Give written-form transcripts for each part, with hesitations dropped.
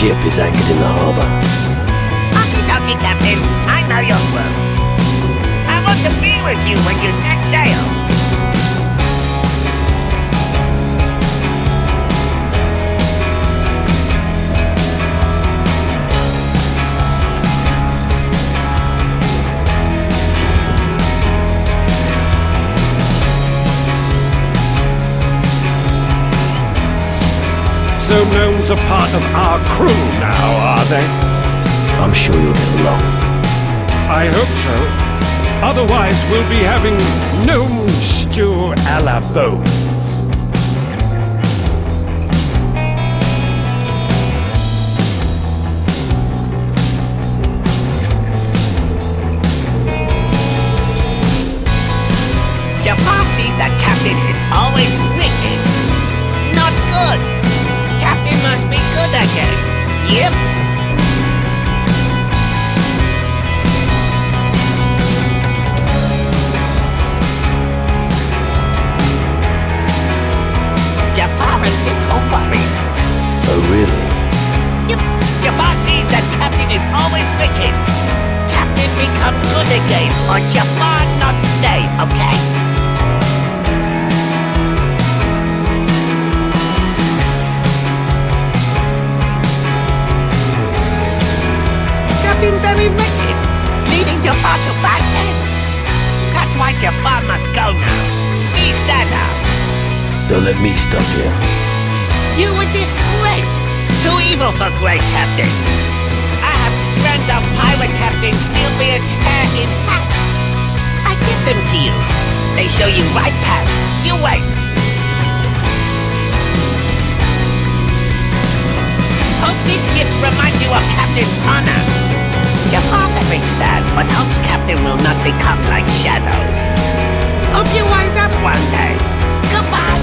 ship is anchored in the harbor. Okie dokie, Captain. I know your crew. I want to be with you when you set sail. So gnomes are part of our crew now, are they? I'm sure you'll get along. I hope so. Otherwise we'll be having gnome stew a la bones. JAFFAR sees that Captain is always wicked. Not good. Captain must be good again. Yep. JAFFAR is a little worried. Oh, really? Yep. JAFFAR sees that Captain is always wicked. Captain become good again, or JAFFAR not stay, okay? Captain very wicked, leading JAFFAR to bad end. That's why JAFFAR must go now. Be sad now. Don't let me stop you. You a disgrace! Too evil for great Captain! I have strands of pirate captain Steelbeard's hair in hat. I give them to you. They show you right path. You wait. Hope this gift reminds you of Captain's honor. JAFFAR very sad, but hopes Captain will not become like shadows. Hope you wise up one day. Goodbye.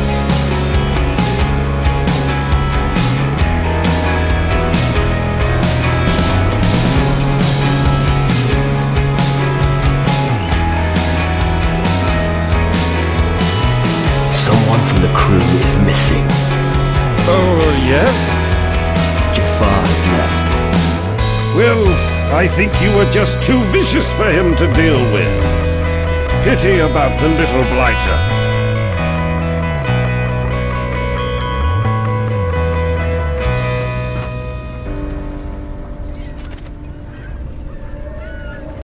Someone from the crew is missing. Oh, yes? JAFFAR has left. Well, I think you were just too vicious for him to deal with. Pity about the little blighter.